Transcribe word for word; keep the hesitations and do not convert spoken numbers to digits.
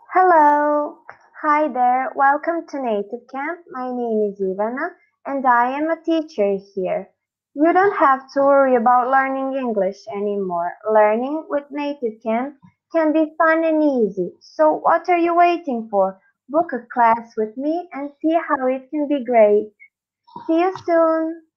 Hello! Hi there, welcome to Native Camp. My name is Ivana and I am a teacher here. You don't have to worry about learning English anymore. Learning with Native Camp can be fun and easy. So what are you waiting for? Book a class with me and see how it can be great. See you soon!